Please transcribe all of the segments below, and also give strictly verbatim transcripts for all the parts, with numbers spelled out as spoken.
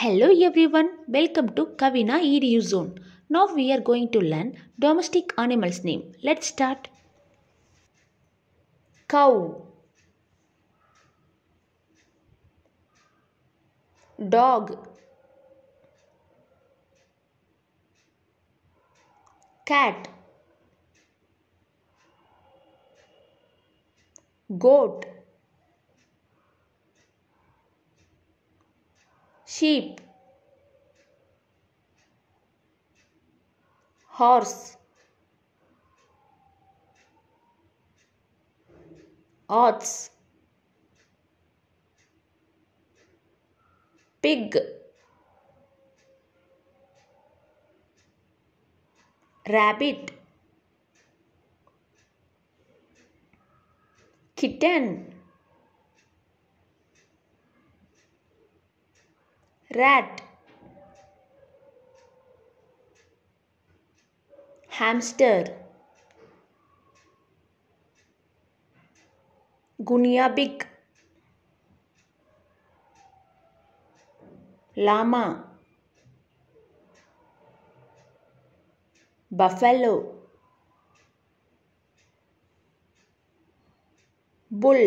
Hello everyone, welcome to Kavina Edu Zone. Now we are going to learn domestic animals name. Let's start. Cow, dog, cat, goat, sheep, horse, ox, pig, rabbit, kitten, rat, hamster, guinea pig, llama, buffalo, bull,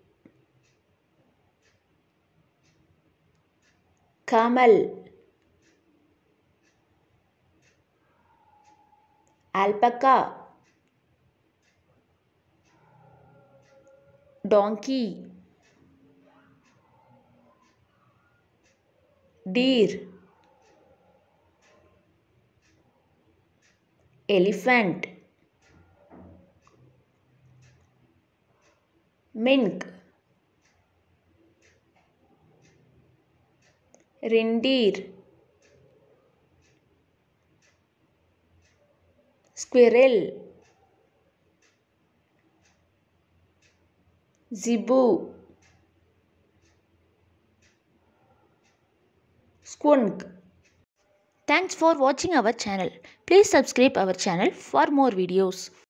camel, alpaca, donkey, deer, elephant, mink, reindeer, squirrel, zebu, skunk. Thanks for watching our channel. Please subscribe our channel for more videos.